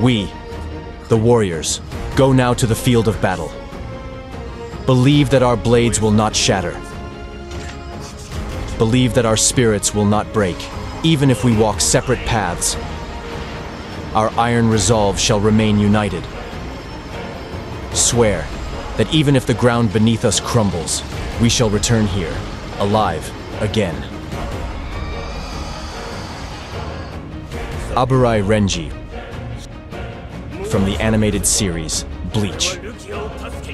We, the warriors, go now to the field of battle. Believe that our blades will not shatter. Believe that our spirits will not break, even if we walk separate paths. Our iron resolve shall remain united. Swear that even if the ground beneath us crumbles, we shall return here, alive, again. Aburai Renji, from the animated series Bleach.